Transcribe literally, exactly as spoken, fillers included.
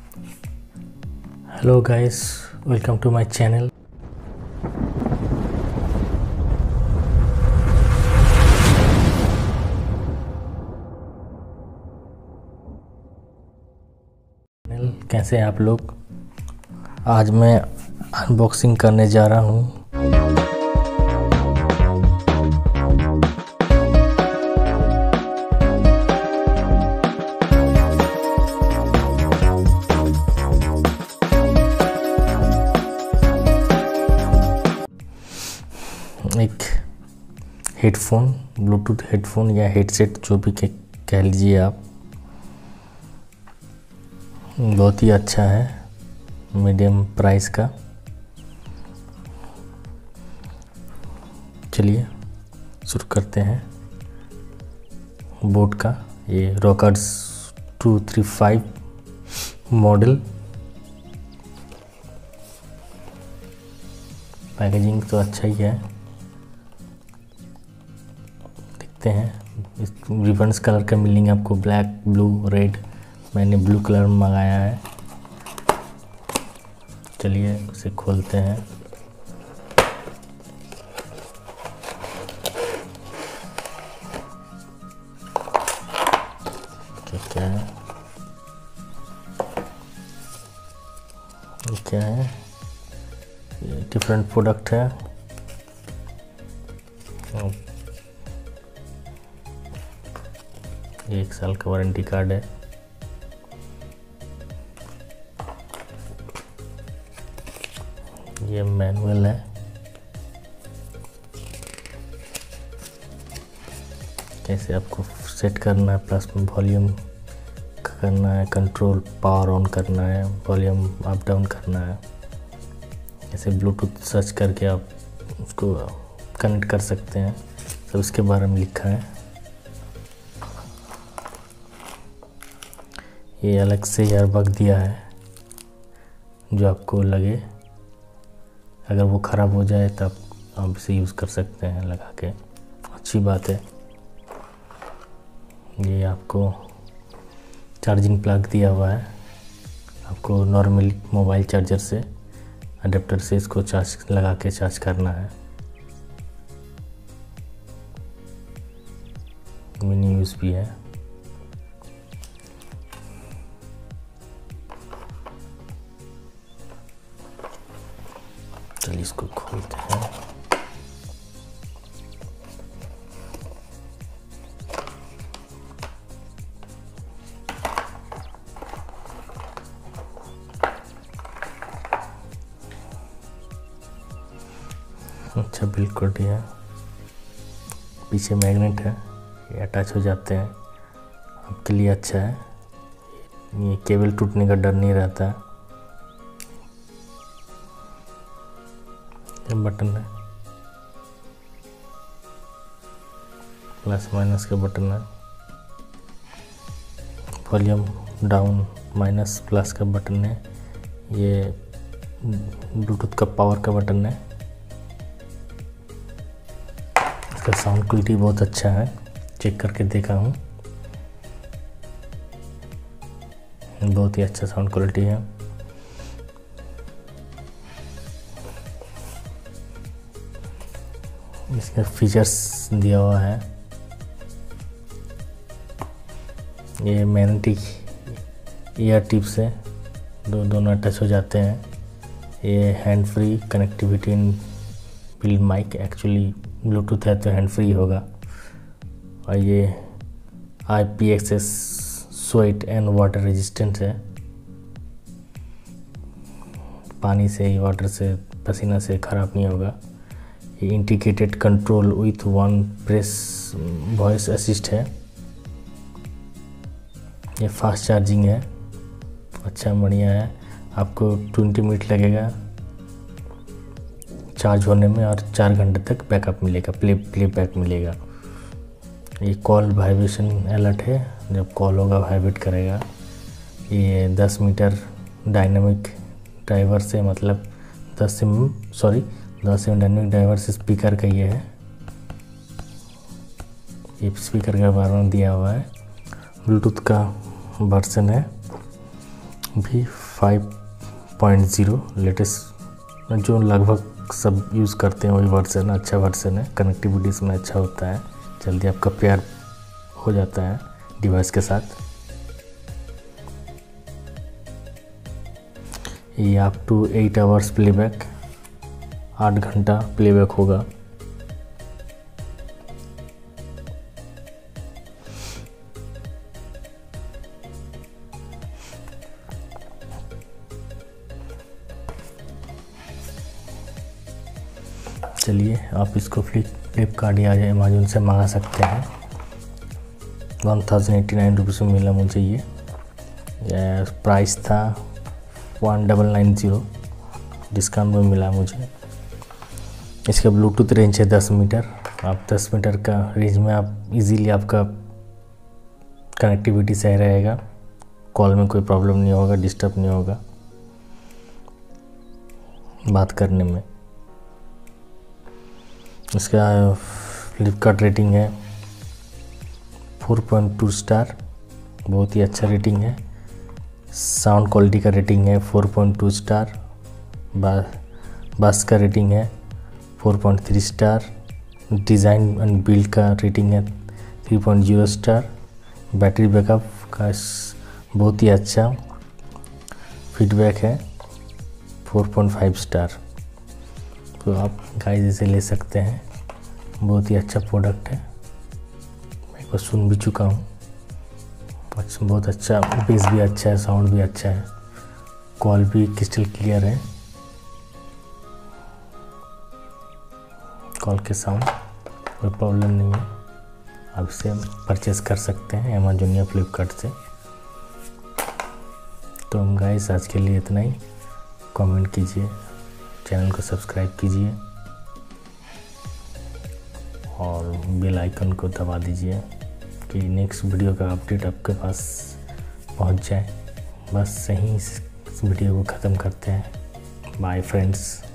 Hello guys, welcome to my channel. कैसे हैं आप लोग? आज मैं अनबॉक्सिंग करने जा रहा हूँ एक हेडफोन, ब्लूटूथ हेडफोन या हेडसेट जो भी कह लीजिए आप। बहुत ही अच्छा है, मीडियम प्राइस का। चलिए शुरू करते हैं। बोट का ये Rockers two three five model. Packaging तो अच्छा ही है। देखते हैं, इस रिबन्स कलर का मिलेंगे आपको, ब्लैक, ब्लू, रेड। मैंने ब्लू कलर में मंगाया है। चलिए उसे खोलते हैं। क्या क्या है, ये क्या है? ये डिफरेंट प्रोडक्ट है। एक साल का वारंटी कार्ड है। ये मैनुअल है। कैसे आपको सेट करना है, प्लस में वॉल्यूम करना है, कंट्रोल पावर ऑन करना है, वॉल्यूम अप डाउन करना है। ऐसे ब्लूटूथ सर्च करके आप उसको कनेक्ट कर सकते हैं। सब इसके बारे में लिखा है। ये अलग से ईयरबग दिया है जो आपको लगे, अगर वो ख़राब हो जाए तब आप इसे यूज़ कर सकते हैं लगा के। अच्छी बात है। ये आपको चार्जिंग प्लग दिया हुआ है। आपको नॉर्मल मोबाइल चार्जर से, अडेप्टर से इसको चार्ज लगा के चार्ज करना है। मिनी यूएसबी है। चलिए इसको खोलते हैं। अच्छा, बिल्कुल है। पीछे मैग्नेट है, ये अटैच हो जाते हैं। आपके लिए अच्छा है, ये केबल टूटने का डर नहीं रहता है। बटन है, प्लस माइनस का बटन है। वॉल्यूम डाउन, माइनस, प्लस का बटन है। ये ब्लूटूथ का पावर का बटन है। इसका साउंड क्वालिटी बहुत अच्छा है, चेक करके देखा हूँ। बहुत ही अच्छा साउंड क्वालिटी है। इसका फीचर्स दिया हुआ है। ये मैग्नेटिक ईयर टिप्स है, दो दोनों अटैच हो जाते हैं। ये hand free connectivity in build mic. Actually bluetooth है तो हैंड फ्री होगा। और ये I P X S sweat and water resistant है। पानी से, वाटर से, पसीना से ख़राब नहीं होगा। ये integrated control with one press voice assist है। ये फास्ट चार्जिंग है, अच्छा बढ़िया है। आपको ट्वेंटी मिनट लगेगा चार्ज होने में और चार घंटे तक बैकअप मिलेगा, प्ले प्ले बैक मिलेगा। ये कॉल वाइब्रेशन अलर्ट है, जब कॉल होगा वाइब्रेट करेगा। ये दस मीटर डायनामिक ड्राइवर से, मतलब दस एम सॉरी दस एम डायनामिक ड्राइवर से स्पीकर का ये है। ये स्पीकर का बार दिया हुआ है। ब्लूटूथ का वर्जन है भी फाइव पॉइंट ज़ीरो लेटेस्ट जो लगभग सब यूज़ करते हैं वही वर्जन अच्छा वर्जन है। कनेक्टिविटी इसमें अच्छा होता है, जल्दी आपका पेयर हो जाता है डिवाइस के साथ। ये up to eight hours playback, आठ घंटा प्लेबैक होगा। चलिए आप इसको फ्लिप फ्लिपकार्ट या अमेजोन से मंगा सकते हैं। One thousand eighty nine rupees में मिला मुझे ये, ये प्राइस था one double nine zero, discount में मिला मुझे। इसका ब्लूटूथ रेंज है दस मीटर। आप दस मीटर का रेंज में आप इजीली आपका कनेक्टिविटी सही रहेगा, कॉल में कोई प्रॉब्लम नहीं होगा, डिस्टर्ब नहीं होगा बात करने में। इसका फ्लिपकार्ट रेटिंग है फोर पॉइंट टू स्टार, बहुत ही अच्छा रेटिंग है। साउंड क्वालिटी का रेटिंग है फोर पॉइंट टू स्टार। बा बास का रेटिंग है four point three star. Design and build का रेटिंग है three point zero star. Battery backup का बहुत ही अच्छा फीडबैक है फोर पॉइंट फाइव स्टार। तो आप गाइस इसे ले सकते हैं, बहुत ही अच्छा प्रोडक्ट है। मैं को सुन भी चुका हूँ, अच्छा बहुत अच्छा, बेस भी अच्छा है, साउंड भी अच्छा है, कॉल भी क्रिस्टल क्लियर है, कॉल के साउंड कोई प्रॉब्लम नहीं है। आप इसे परचेज़ कर सकते हैं अमेजोन या फ्लिपकार्ट से। तो हम गाइस आज के लिए इतना ही। कमेंट कीजिए, चैनल को सब्सक्राइब कीजिए और बेल आइकन को दबा दीजिए कि नेक्स्ट वीडियो का अपडेट आपके पास पहुंच जाए। बस सही इस वीडियो को ख़त्म करते हैं। Bye friends.